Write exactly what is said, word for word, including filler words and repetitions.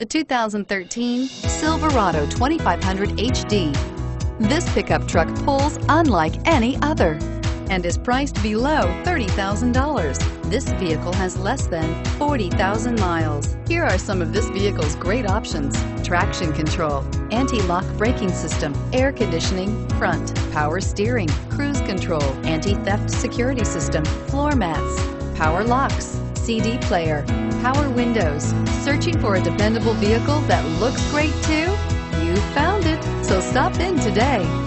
the two thousand thirteen Silverado twenty-five hundred H D. This pickup truck pulls unlike any other and is priced below thirty thousand dollars. This vehicle has less than forty thousand miles. Here are some of this vehicle's great options: traction control, anti-lock braking system, air conditioning, front, power steering, cruise control, anti-theft security system, floor mats, power locks, C D player, power windows. Searching for a dependable vehicle that looks great too? You found it, so stop in today.